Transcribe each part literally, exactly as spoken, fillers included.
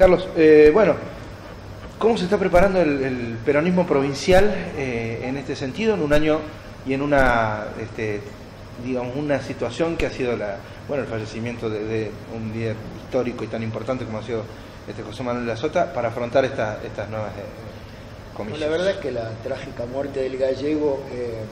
Carlos, eh, bueno, ¿cómo se está preparando el, el peronismo provincial eh, en este sentido, en un año y en una, este, digamos, una situación que ha sido la, bueno, el fallecimiento de, de un líder histórico y tan importante como ha sido este José Manuel Lazota, para afrontar esta, estas nuevas eh, comisiones? Bueno, la verdad es que la trágica muerte del gallego, eh,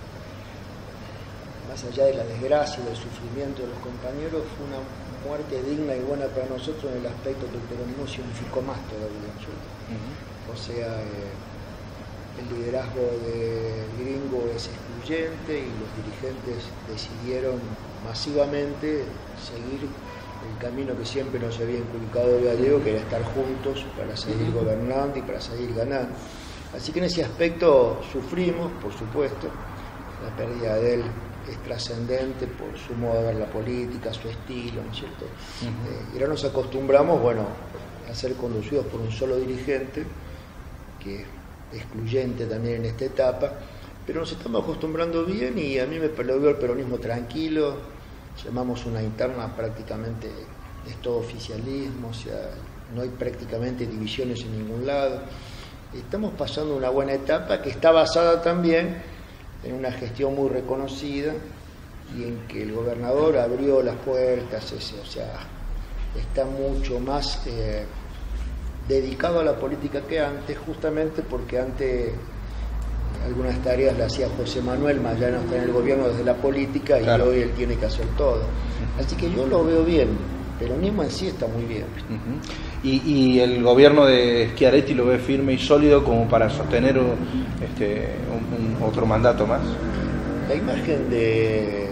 más allá de la desgracia y del sufrimiento de los compañeros, fue una muerte digna y buena para nosotros en el aspecto que el peronismo se unificó más todavía. Uh-huh. O sea, eh, el liderazgo de Gringo es excluyente y los dirigentes decidieron masivamente seguir el camino que siempre nos había inculcado el gallego, que era estar juntos para seguir gobernando y para seguir ganando. Así que en ese aspecto sufrimos, por supuesto. La pérdida de él es trascendente por su modo de ver la política, su estilo, ¿no es cierto? Uh-huh. Eh, y ahora nos acostumbramos, bueno, a ser conducidos por un solo dirigente, que es excluyente también en esta etapa, pero nos estamos acostumbrando bien y a mí me lo veo el peronismo tranquilo. Llamamos una interna, prácticamente es todo oficialismo, o sea, no hay prácticamente divisiones en ningún lado. Estamos pasando una buena etapa que está basada también en una gestión muy reconocida y en que el gobernador abrió las puertas, ese, o sea, está mucho más eh, dedicado a la política que antes, justamente porque antes algunas tareas las hacía José Manuel, más ya no está en el gobierno desde la política, y claro, hoy él tiene que hacer todo. Así que yo lo veo bien, el peronismo en sí está muy bien. Uh-huh. y, y el gobierno de Schiaretti lo ve firme y sólido como para sostener este, un, un, otro mandato más. La imagen de,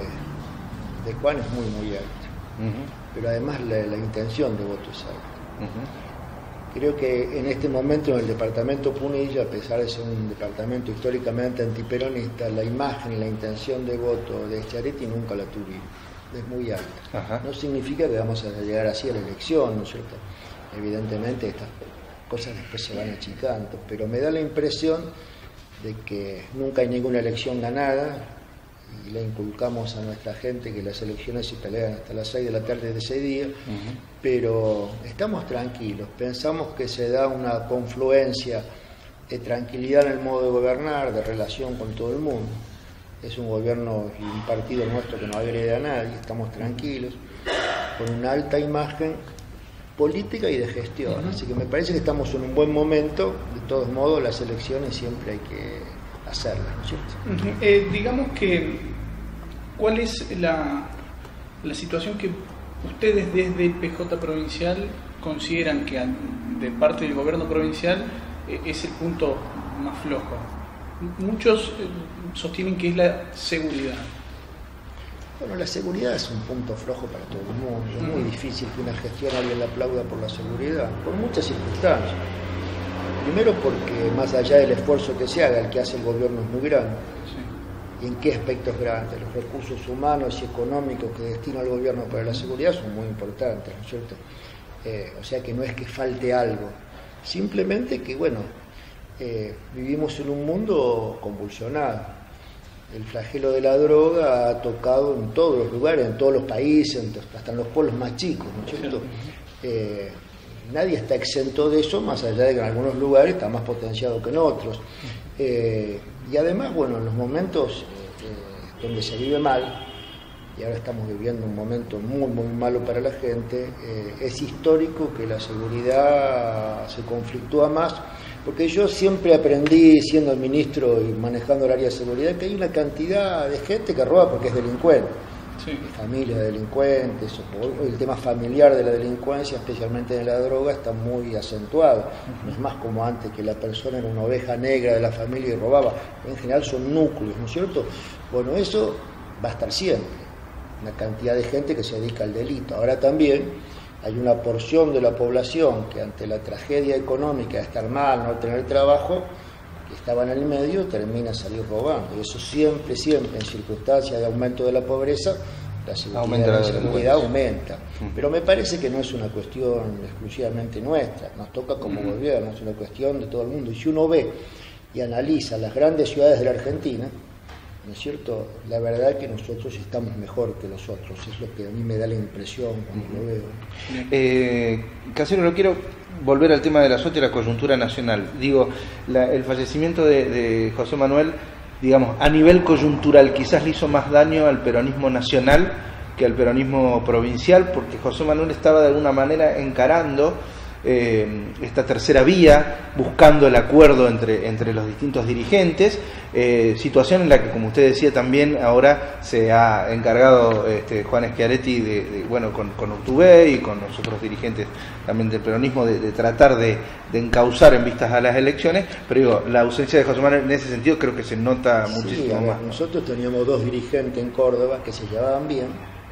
de Juan es muy muy alta, uh-huh, pero además la, la intención de voto es alta. Uh-huh. Creo que en este momento en el departamento Punilla, a pesar de ser un departamento históricamente antiperonista, la imagen y la intención de voto de Schiaretti nunca la tuvimos. Es muy alta. Ajá. No significa que vamos a llegar así a la elección, ¿no es cierto? Evidentemente estas cosas después se van achicando, pero me da la impresión de que nunca hay ninguna elección ganada, y le inculcamos a nuestra gente que las elecciones se pelean hasta las seis de la tarde de ese día, uh-huh, pero estamos tranquilos, pensamos que se da una confluencia de tranquilidad en el modo de gobernar, de relación con todo el mundo. Es un gobierno y un partido nuestro que no agrede a nadie, estamos tranquilos, con una alta imagen política y de gestión, uh-huh, así que me parece que estamos en un buen momento. De todos modos, las elecciones siempre hay que hacerlas, ¿no es cierto? Uh-huh. Eh, digamos que, ¿cuál es la, la situación que ustedes desde P J Provincial consideran que de parte del gobierno provincial eh, es el punto más flojo? Muchos eh, sostienen que es la seguridad. Bueno, la seguridad es un punto flojo para todo el mundo. Es muy difícil que una gestión alguien la aplauda por la seguridad, por muchas circunstancias. Primero porque más allá del esfuerzo que se haga, el que hace el gobierno es muy grande. Sí. ¿Y en qué aspectos grandes? Los recursos humanos y económicos que destina el gobierno para la seguridad son muy importantes, ¿no es cierto? Eh, o sea que no es que falte algo, simplemente que, bueno, eh, vivimos en un mundo convulsionado. El flagelo de la droga ha tocado en todos los lugares, en todos los países, hasta en los pueblos más chicos, ¿no es cierto? Eh, Nadie está exento de eso, más allá de que en algunos lugares está más potenciado que en otros. Eh, y además, bueno, en los momentos eh, donde se vive mal, y ahora estamos viviendo un momento muy, muy malo para la gente, eh, es histórico que la seguridad se conflictúa más, porque yo siempre aprendí, siendo el ministro y manejando el área de seguridad, que hay una cantidad de gente que roba porque es delincuente. Sí. Familias de delincuentes, o el tema familiar de la delincuencia, especialmente de la droga, está muy acentuado. Uh-huh. No es más como antes, que la persona era una oveja negra de la familia y robaba. En general son núcleos, ¿no es cierto? Bueno, eso va a estar siempre. Una cantidad de gente que se dedica al delito. Ahora también hay una porción de la población que ante la tragedia económica de estar mal, no tener trabajo, que estaba en el medio, termina salir robando. Y eso siempre, siempre, en circunstancias de aumento de la pobreza, la seguridad, aumenta, la seguridad aumenta. Pero me parece que no es una cuestión exclusivamente nuestra, nos toca como uh-huh. gobierno, es una cuestión de todo el mundo. Y si uno ve y analiza las grandes ciudades de la Argentina, ¿no es cierto? La verdad que nosotros estamos mejor que los otros, es lo que a mí me da la impresión cuando lo veo. Eh, Casero, no quiero volver al tema de la SOTA y la coyuntura nacional. Digo, la, el fallecimiento de, de José Manuel, digamos, a nivel coyuntural, quizás le hizo más daño al peronismo nacional que al peronismo provincial, porque José Manuel estaba de alguna manera encarando eh, esta tercera vía, buscando el acuerdo entre, entre los distintos dirigentes, eh, situación en la que, como usted decía, también ahora se ha encargado este, Juan Schiaretti, de, de, bueno, con, con Urtubey y con los otros dirigentes también del peronismo, de, de tratar de, de encauzar en vistas a las elecciones, pero digo, la ausencia de José Manuel en ese sentido creo que se nota sí, muchísimo a ver, más. Nosotros teníamos dos dirigentes en Córdoba que se llevaban bien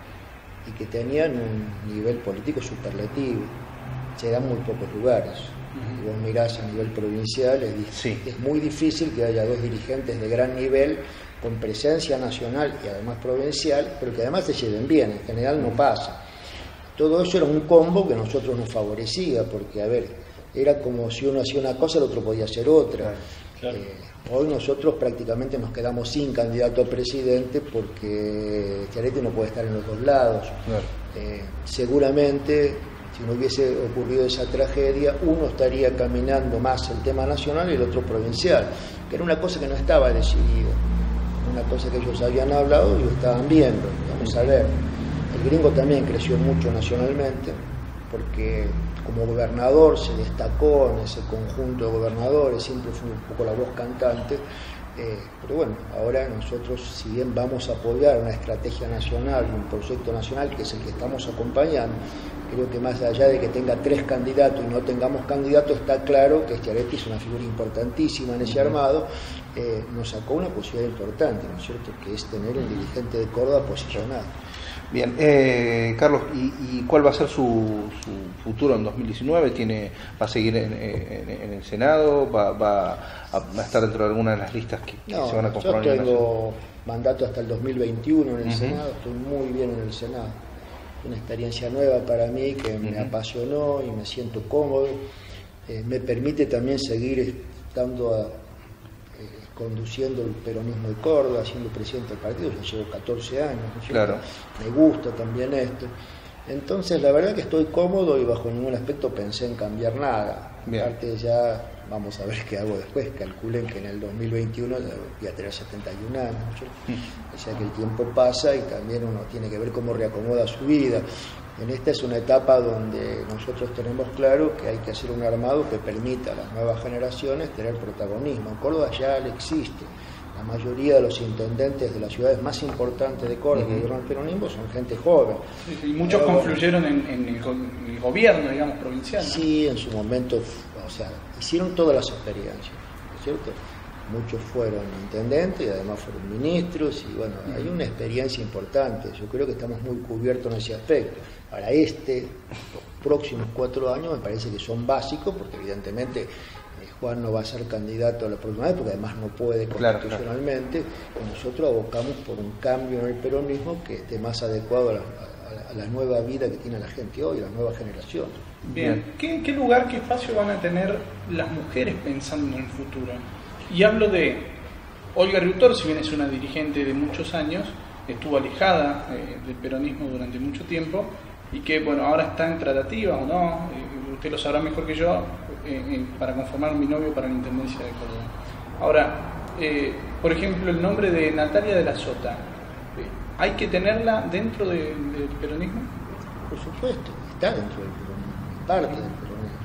y que tenían un nivel político superlativo. Se dan muy pocos lugares. Si vos mirás a nivel provincial, es, sí. es muy difícil que haya dos dirigentes de gran nivel con presencia nacional y además provincial, pero que además se lleven bien, en general no pasa. Todo eso era un combo que a nosotros nos favorecía, porque, a ver, era como si uno hacía una cosa, el otro podía hacer otra. Claro. Eh, hoy nosotros prácticamente nos quedamos sin candidato a presidente porque Schiaretti no puede estar en los dos lados. Claro. Eh, seguramente, si no hubiese ocurrido esa tragedia, uno estaría caminando más el tema nacional y el otro provincial, que era una cosa que no estaba decidida, una cosa que ellos habían hablado y lo estaban viendo. Vamos a ver, el gringo también creció mucho nacionalmente, porque como gobernador se destacó en ese conjunto de gobernadores, siempre fue un poco la voz cantante, eh, pero bueno, ahora nosotros, si bien vamos a apoyar una estrategia nacional, un proyecto nacional que es el que estamos acompañando, creo que más allá de que tenga tres candidatos y no tengamos candidatos, está claro que Schiaretti es una figura importantísima en ese armado, eh, nos sacó una posibilidad importante, ¿no es cierto?, que es tener el dirigente de Córdoba posicionado. Bien, eh, Carlos, ¿y, ¿y cuál va a ser su, su futuro en dos mil diecinueve? ¿Tiene, ¿Va a seguir en, en, en el Senado? ¿Va, va, a, ¿Va a estar dentro de alguna de las listas que, que no, se van a conformar? Yo tengo mandato hasta el dos mil veintiuno en el uh-huh. Senado, estoy muy bien en el Senado. Una experiencia nueva para mí que me uh-huh. apasionó y me siento cómodo. Eh, me permite también seguir estando a, eh, conduciendo el peronismo de Córdoba, siendo presidente del partido. Yo llevo catorce años, ¿no? Claro. Me gusta también esto. Entonces, la verdad que estoy cómodo y bajo ningún aspecto pensé en cambiar nada. Bien. Aparte ya, vamos a ver qué hago después. Calculen que en el dos mil veintiuno voy a tener setenta y un años, ¿no? Mm. O sea que el tiempo pasa y también uno tiene que ver cómo reacomoda su vida. En esta es una etapa donde nosotros tenemos claro que hay que hacer un armado que permita a las nuevas generaciones tener protagonismo. En Córdoba ya existe. La mayoría de los intendentes de las ciudades más importantes de Córdoba, uh-huh. que gobiernan el peronismo, son gente joven. Sí, y muchos Pero, confluyeron en, en, el, en el gobierno, digamos, provincial, ¿no? Sí, en su momento, o sea, hicieron todas las experiencias, ¿no es cierto? Muchos fueron intendentes y además fueron ministros, y bueno, uh-huh. hay una experiencia importante. Yo creo que estamos muy cubiertos en ese aspecto. Para este, los próximos cuatro años me parece que son básicos, porque evidentemente Juan no va a ser candidato a la próxima vez, porque además no puede constitucionalmente, claro, claro. Y nosotros abocamos por un cambio en el peronismo que esté más adecuado a la, a, a la nueva vida que tiene la gente hoy, a la nueva generación. Bien, ¿Qué, qué lugar, qué espacio van a tener las mujeres pensando en el futuro? Y hablo de Olga Riutor, si bien es una dirigente de muchos años, estuvo alejada eh, del peronismo durante mucho tiempo, y que, bueno, ahora está en tratativa o no, eh, usted lo sabrá mejor que yo, eh, eh, para conformar un binomio para la Intendencia de Córdoba. Ahora, eh, por ejemplo, el nombre de Natalia de la Sota, eh, ¿hay que tenerla dentro de, del peronismo? Por supuesto, está dentro del peronismo, parte del peronismo,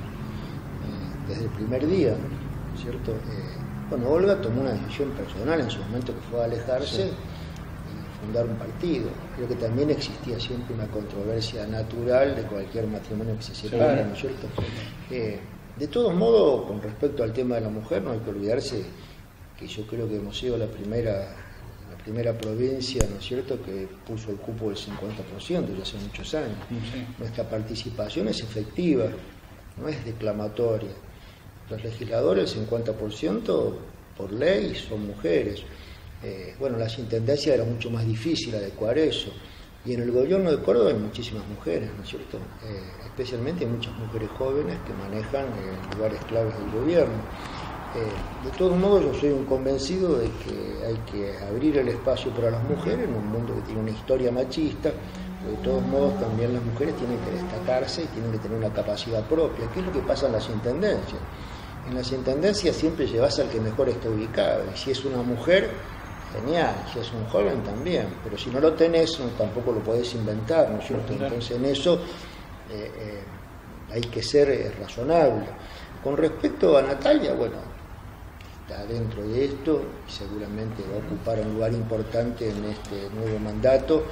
eh, desde el primer día, ¿cierto? Eh, bueno, Olga tomó una decisión personal en su momento que fue a alejarse, sí, fundar un partido. Creo que también existía siempre una controversia natural de cualquier matrimonio que se separa, sí, ¿no es cierto? Eh, de todos modos, con respecto al tema de la mujer, no hay que olvidarse que yo creo que hemos sido la primera, la primera provincia, ¿no es cierto?, que puso el cupo del cincuenta por ciento ya hace muchos años. Sí. Nuestra participación es efectiva, no es declamatoria. Los legisladores, el cincuenta por ciento por ley, son mujeres. Eh, bueno, las intendencias era mucho más difícil adecuar eso, y en el gobierno de Córdoba hay muchísimas mujeres, ¿no es cierto? Eh, especialmente hay muchas mujeres jóvenes que manejan eh, lugares claves del gobierno. Eh, de todos modos, yo soy un convencido de que hay que abrir el espacio para las mujeres en un mundo que tiene una historia machista. De todos modos, también las mujeres tienen que destacarse y tienen que tener una capacidad propia. ¿Qué es lo que pasa en las intendencias? En las intendencias siempre llevas al que mejor está ubicado. Y si es una mujer, genial. Si es un joven, también. Pero si no lo tenés, no, tampoco lo podés inventar, ¿no es cierto? Entonces, en eso eh, eh, hay que ser eh, razonable. Con respecto a Natalia, bueno, está dentro de esto y seguramente va a ocupar un lugar importante en este nuevo mandato,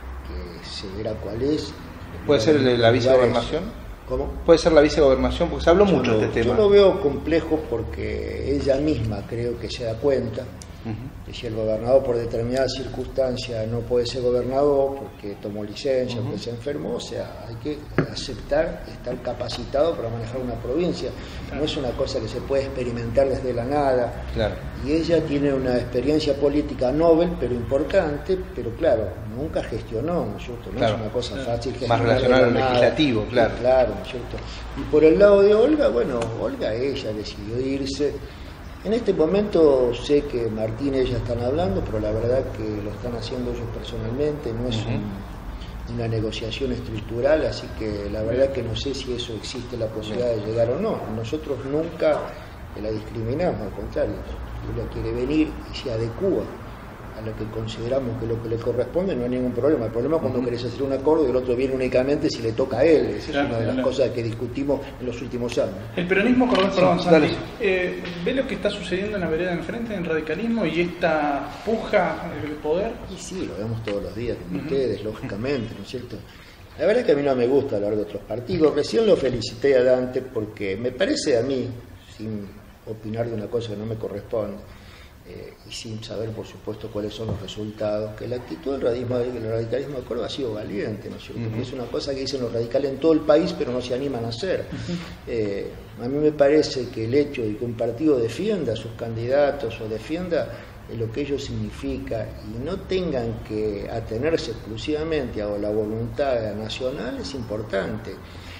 que se verá cuál es. ¿Puede ser la vicegobernación? ¿Cómo? ¿Puede ser la vicegobernación? Porque se habló yo mucho lo, de este tema. Yo lo veo complejo porque ella misma creo que se da cuenta uh-huh. que si el gobernador por determinadas circunstancias no puede ser gobernador porque tomó licencia, uh-huh. porque se enfermó, o sea, hay que aceptar estar capacitado para manejar una provincia. No es una cosa que se puede experimentar desde la nada. Claro. Y ella tiene una experiencia política novel, pero importante, pero claro, nunca gestionó, ¿no es cierto? No claro. es una cosa fácil gestionar. Más relacionado al legislativo, claro. Sí, claro, ¿no es cierto? Y por el lado de Olga, bueno, Olga ella decidió irse. En este momento sé que Martín y ella están hablando, pero la verdad que lo están haciendo ellos personalmente, no es uh-huh. un, una negociación estructural, así que la verdad que no sé si eso existe la posibilidad de llegar o no. Nosotros nunca la discriminamos, al contrario, ella quiere venir y se adecúa a lo que consideramos que es lo que le corresponde, no hay ningún problema. El problema es cuando uh-huh. querés hacer un acuerdo y el otro viene únicamente si le toca a él. Esa claro, es una de las claro. cosas que discutimos en los últimos años. El peronismo, perdón, perdón Santi, eh, ¿ve lo que está sucediendo en la vereda de enfrente, en el radicalismo, y esta puja del poder? Y sí, lo vemos todos los días con uh-huh. ustedes, lógicamente, ¿no es cierto? La verdad es que a mí no me gusta hablar de otros partidos. Recién lo felicité a Dante porque me parece a mí, sin opinar de una cosa que no me corresponde, Eh, y sin saber, por supuesto, cuáles son los resultados, que la actitud del radicalismo, del radicalismo de Córdoba ha sido valiente, ¿no es cierto? Uh-huh. Que es una cosa que dicen los radicales en todo el país, pero no se animan a hacer. Uh-huh. Eh, a mí me parece que el hecho de que un partido defienda a sus candidatos o defienda lo que ello significa y no tengan que atenerse exclusivamente a la voluntad nacional es importante.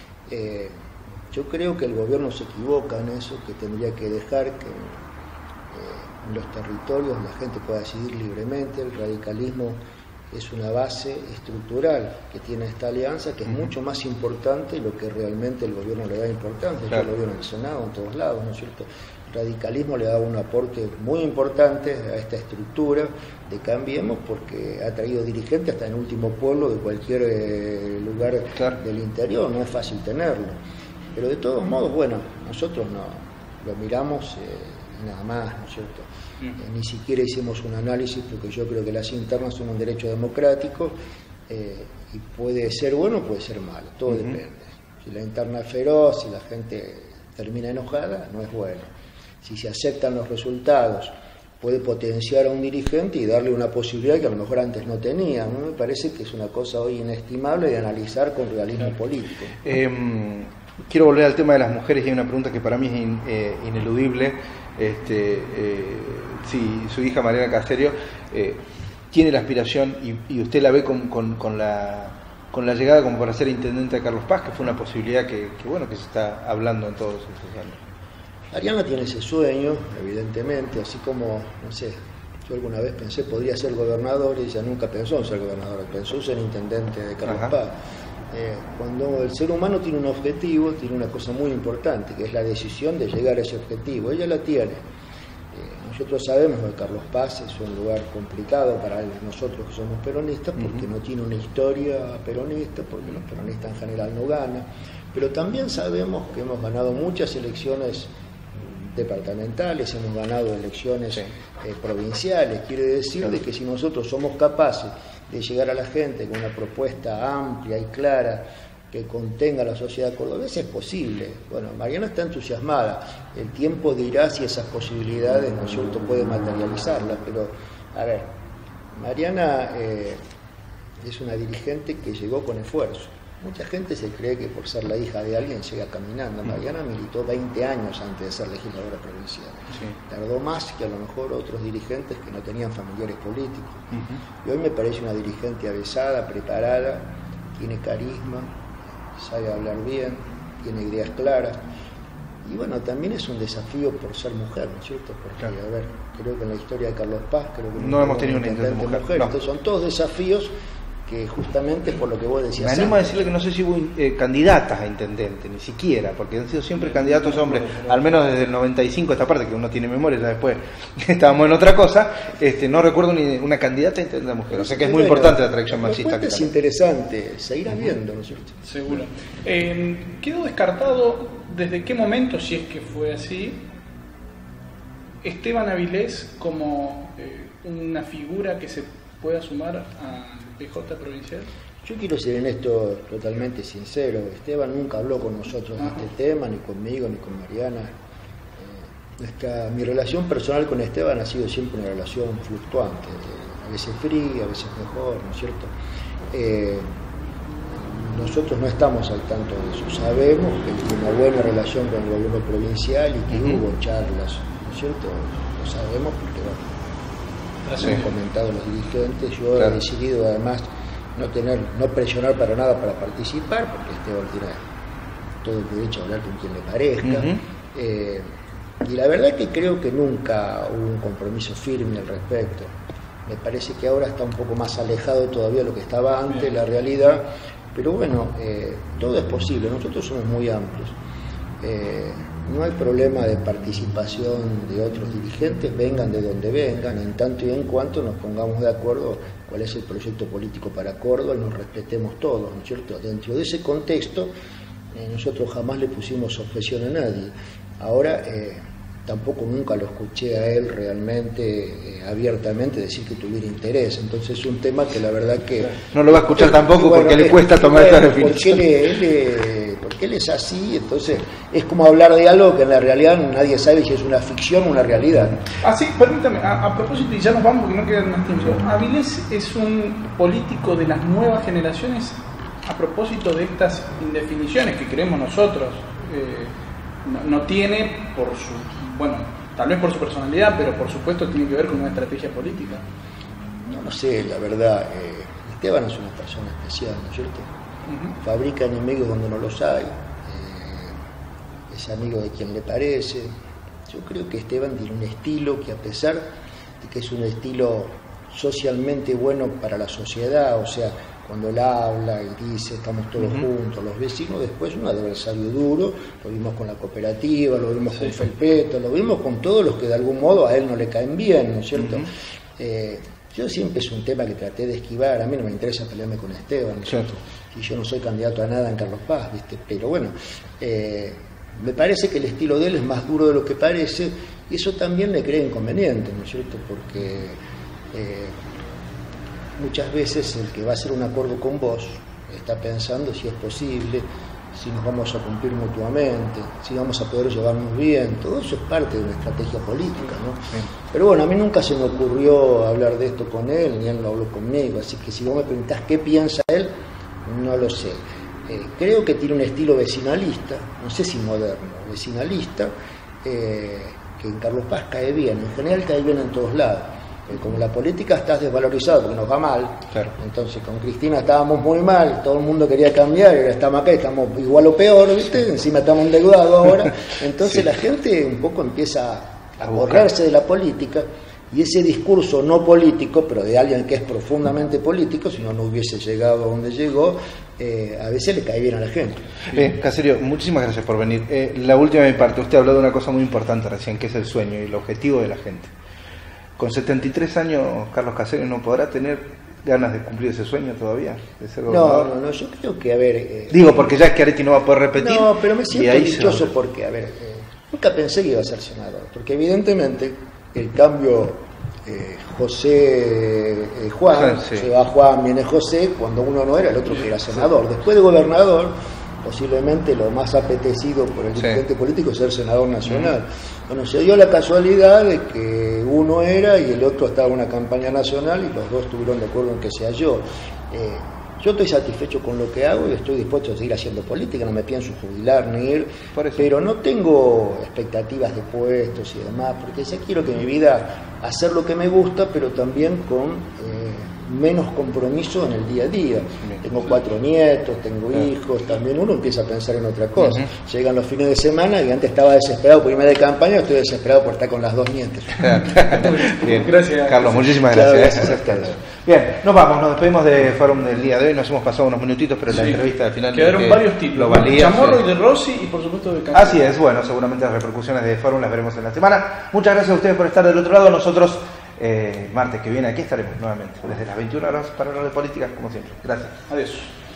Eh, yo creo que el gobierno se equivoca en eso, que tendría que dejar que en los territorios la gente pueda decidir libremente. El radicalismo es una base estructural que tiene esta alianza, que es uh-huh. mucho más importante de lo que realmente el gobierno le da importancia. Claro. Yo lo veo en el Senado, en todos lados, ¿no es cierto? El radicalismo le da un aporte muy importante a esta estructura de Cambiemos, porque ha traído dirigentes hasta en el último pueblo de cualquier eh, lugar claro. del interior, no es fácil tenerlo. Pero de todos modos, bueno, nosotros no lo miramos eh, nada más, ¿no es cierto? Mm. Eh, ni siquiera hicimos un análisis, porque yo creo que las internas son un derecho democrático eh, y puede ser bueno, puede ser malo, todo uh-huh. depende. Si la interna es feroz, si la gente termina enojada, no es bueno. Si se aceptan los resultados, puede potenciar a un dirigente y darle una posibilidad que a lo mejor antes no tenía. ¿No? Me parece que es una cosa hoy inestimable de analizar con realismo claro. político. Eh, quiero volver al tema de las mujeres, y hay una pregunta que para mí es in, eh, ineludible. Este, eh, si su hija Mariana Caserio eh, tiene la aspiración y, y usted la ve con, con, con, la, con la llegada como para ser intendente de Carlos Paz, que fue una posibilidad que, que bueno que se está hablando en todos estos años. Mariana tiene ese sueño, evidentemente, así como, no sé, yo alguna vez pensé podría ser gobernador y ella nunca pensó en ser gobernador, pensó en ser intendente de Carlos Ajá. Paz. Eh, cuando el ser humano tiene un objetivo, tiene una cosa muy importante, que es la decisión de llegar a ese objetivo. Ella la tiene. Eh, nosotros sabemos que Carlos Paz es un lugar complicado para nosotros que somos peronistas, porque uh-huh. no tiene una historia peronista, porque los peronistas en general no ganan, pero también sabemos que hemos ganado muchas elecciones departamentales, hemos ganado elecciones sí. eh, provinciales. Quiere decir de que si nosotros somos capaces de llegar a la gente con una propuesta amplia y clara que contenga a la sociedad cordobesa, es posible. Bueno, Mariana está entusiasmada, el tiempo dirá si esas posibilidades, ¿no es cierto?, puede materializarlas, pero, a ver, Mariana eh, es una dirigente que llegó con esfuerzo. Mucha gente se cree que por ser la hija de alguien llega caminando. Mariana militó veinte años antes de ser legisladora provincial. Sí. Tardó más que a lo mejor otros dirigentes que no tenían familiares políticos. Uh-huh. Y hoy me parece una dirigente avesada, preparada, tiene carisma, sabe hablar bien, tiene ideas claras. Y bueno, también es un desafío por ser mujer, ¿no es cierto? Porque, claro, a ver, creo que en la historia de Carlos Paz, creo que no, no hemos tenido una intendente mujer. mujer. No. Entonces son todos desafíos que justamente por lo que vos decías. Me animo antes. a decirle que no sé si hubo eh, candidatas a intendente, ni siquiera, porque han sido siempre candidatos hombres, al menos desde el noventa y cinco, esta parte que uno tiene memoria, ya después estábamos en otra cosa, este, no recuerdo ni una candidata a intendente mujer, o sea que es muy bueno, importante la tradición marxista. Es también interesante, seguirá viendo, ¿no es cierto? Seguro. Eh, ¿Quedó descartado desde qué momento, si es que fue así, Esteban Avilés como eh, una figura que se pueda sumar a P J provincial? Yo quiero ser en esto totalmente sincero. Esteban nunca habló con nosotros de este tema, ni conmigo, ni con Mariana. Eh, nuestra, mi relación personal con Esteban ha sido siempre una relación fluctuante, eh, a veces fría, a veces mejor, ¿no es cierto? Eh, nosotros no estamos al tanto de eso. Sabemos que tiene una buena relación con el gobierno provincial y que uh-huh. hubo charlas, ¿no es cierto? Lo sabemos porque, bueno, lo han comentado los dirigentes. Yo claro. he decidido además no tener, no presionar para nada para participar, porque Esteban tiene todo el derecho a hablar con quien le parezca. Uh-huh. eh, y la verdad es que creo que nunca hubo un compromiso firme al respecto. Me parece que ahora está un poco más alejado todavía de lo que estaba antes, Bien. la realidad. Pero bueno, eh, todo es posible. Nosotros somos muy amplios. Eh, no hay problema de participación de otros dirigentes, vengan de donde vengan, en tanto y en cuanto nos pongamos de acuerdo cuál es el proyecto político para Córdoba y nos respetemos todos, ¿no es cierto? Dentro de ese contexto, eh, nosotros jamás le pusimos objeción a nadie. Ahora, eh, tampoco nunca lo escuché a él realmente, eh, abiertamente, decir que tuviera interés. Entonces es un tema que la verdad que... No lo va a escuchar tampoco bueno, porque le cuesta tomar bueno, esta definición. Porque él, él, porque él es así, entonces es como hablar de algo que en la realidad nadie sabe si es una ficción o una realidad. Ah, sí, permítame, a, a propósito, y ya nos vamos porque no queda más tiempo. Avilés es un político de las nuevas generaciones a propósito de estas indefiniciones que creemos nosotros. Eh, no, no tiene por su... Bueno, tal vez por su personalidad, pero por supuesto tiene que ver con una estrategia política. No, no sé, la verdad, eh, Esteban es una persona especial, ¿no es cierto? Uh-huh. Fabrica enemigos donde no los hay, eh, es amigo de quien le parece. Yo creo que Esteban tiene un estilo que, a pesar de que es un estilo socialmente bueno para la sociedad, o sea, cuando él habla y dice estamos todos uh-huh. juntos, los vecinos, después un adversario duro, lo vimos con la cooperativa, lo vimos sí, con Felpeto, lo vimos con todos los que de algún modo a él no le caen bien, ¿no es cierto? Uh-huh. Eh, yo siempre es un tema que traté de esquivar, a mí no me interesa pelearme con Esteban, ¿no es cierto? Y yo no soy candidato a nada en Carlos Paz, ¿viste? Pero bueno, eh, me parece que el estilo de él es más duro de lo que parece y eso también le crea inconveniente, ¿no es cierto? Porque... Eh, muchas veces el que va a hacer un acuerdo con vos está pensando si es posible, si nos vamos a cumplir mutuamente, si vamos a poder llevarnos bien. Todo eso es parte de una estrategia política, ¿no? Sí. Pero bueno, a mí nunca se me ocurrió hablar de esto con él, ni él lo habló conmigo, así que si vos me preguntás qué piensa él, no lo sé. Eh, creo que tiene un estilo vecinalista, no sé si moderno, vecinalista, eh, que en Carlos Paz cae bien, en general cae bien en todos lados. Como la política está desvalorizada porque nos va mal, claro. Entonces con Cristina estábamos muy mal, todo el mundo quería cambiar y ahora estamos acá, estamos igual o peor, ¿viste? Encima estamos endeudados ahora, entonces sí. La gente un poco empieza a borrarse de la política y ese discurso no político, pero de alguien que es profundamente político, si no, no hubiese llegado a donde llegó, eh, a veces le cae bien a la gente. Eh, Caserio, muchísimas gracias por venir. Eh, la última de mi parte, usted habló de una cosa muy importante recién, que es el sueño y el objetivo de la gente. Con setenta y tres años, Carlos Caserio no podrá tener ganas de cumplir ese sueño todavía, de ser gobernador. No, no, no, yo creo que, a ver... Eh, Digo, porque ya Schiaretti no va a poder repetir. No, pero me siento dichoso porque, a ver, eh, nunca pensé que iba a ser senador, porque evidentemente el cambio eh, José eh, Juan, sí. Se va Juan, viene José, cuando uno no era, el otro que era senador. Después de gobernador, posiblemente lo más apetecido por el dirigente sí. político es ser senador nacional. Mm. Bueno, se dio la casualidad de que uno era y el otro estaba en una campaña nacional y los dos estuvieron de acuerdo en que sea yo. Eh, yo estoy satisfecho con lo que hago y estoy dispuesto a seguir haciendo política, no me pienso jubilar ni ir, pero no tengo expectativas de puestos y demás, porque ya quiero que mi vida, hacer lo que me gusta, pero también con... Eh, menos compromiso en el día a día. Bien. Tengo cuatro nietos, tengo Claro. hijos, también uno empieza a pensar en otra cosa. Uh-huh. Llegan los fines de semana y antes estaba desesperado por irme de campaña, estoy desesperado por estar con las dos nietas. Bien. Gracias. Carlos, muchísimas Claro, gracias. gracias a ustedes. Bien, nos vamos, nos despedimos de Fórum del día de hoy. Nos hemos pasado unos minutitos, pero la Sí. entrevista al final Quedaron que varios títulos. lo valía. Chamorro Sí. y de Rossi y por supuesto de Castro. Así es, bueno, seguramente las repercusiones de Fórum las veremos en la semana. Muchas gracias a ustedes por estar del otro lado. Nosotros, eh, martes que viene, aquí estaremos nuevamente, desde las veintiuna horas para hablar de política, como siempre. Gracias. Adiós.